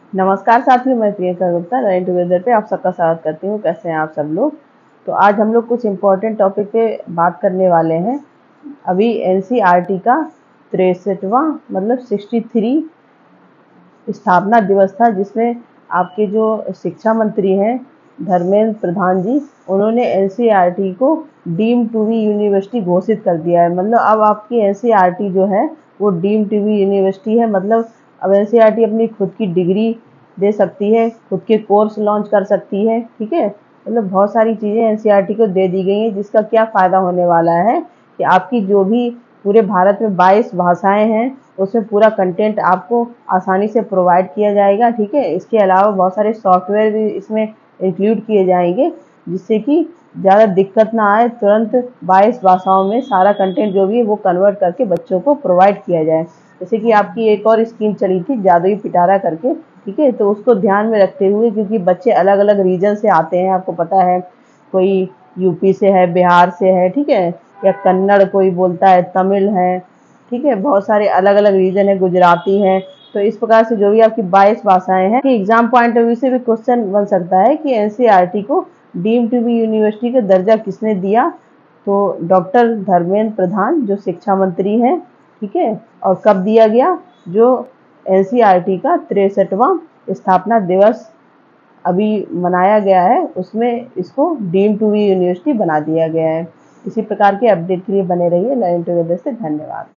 नमस्कार साथियों, मैं प्रियंका गुप्ता लर्निंग टुगेदर पे आप सबका स्वागत करती हूँ। कैसे हैं आप सब लोग। तो आज हम लोग कुछ इम्पोर्टेंट टॉपिक पे बात करने वाले हैं। अभी एनसीईआरटी का 63वां मतलब 63 स्थापना दिवस था, जिसमें आपके जो शिक्षा मंत्री हैं धर्मेंद्र प्रधान जी, उन्होंने एनसीईआरटी को डीम टू बी यूनिवर्सिटी घोषित कर दिया है। मतलब अब आपकी एनसीईआरटी जो है वो डीम टू बी यूनिवर्सिटी है। मतलब अब एनसीईआरटी अपनी खुद की डिग्री दे सकती है, खुद के कोर्स लॉन्च कर सकती है। ठीक है, मतलब बहुत सारी चीज़ें एनसीईआरटी को दे दी गई हैं, जिसका क्या फ़ायदा होने वाला है कि आपकी जो भी पूरे भारत में 22 भाषाएं हैं, उसमें पूरा कंटेंट आपको आसानी से प्रोवाइड किया जाएगा। ठीक है, इसके अलावा बहुत सारे सॉफ्टवेयर भी इसमें इंक्लूड किए जाएंगे, जिससे कि ज़्यादा दिक्कत ना आए, तुरंत 22 भाषाओं में सारा कंटेंट जो भी है वो कन्वर्ट करके बच्चों को प्रोवाइड किया जाए। जैसे कि आपकी एक और स्कीम चली थी जादुई पिटारा करके। ठीक है, तो उसको ध्यान में रखते हुए, क्योंकि बच्चे अलग अलग रीजन से आते हैं, आपको पता है, कोई यूपी से है, बिहार से है, ठीक है, या कन्नड़ कोई बोलता है, तमिल है, ठीक है, बहुत सारे अलग अलग रीजन है, गुजराती है। तो इस प्रकार से जो भी आपकी 22 भाषाएं हैं, एग्जाम पॉइंट ऑफ व्यू से भी क्वेश्चन बन सकता है कि एनसीईआरटी को डीम टू बी यूनिवर्सिटी का दर्जा किसने दिया। तो डॉक्टर धर्मेंद्र प्रधान जो शिक्षा मंत्री हैं। ठीक है, और कब दिया गया, जो एनसीईआरटी का 63वां स्थापना दिवस अभी मनाया गया है, उसमें इसको डीम टू बी यूनिवर्सिटी बना दिया गया है। इसी प्रकार के अपडेट के लिए बने रहिए लर्निंग टुगेदर से। धन्यवाद।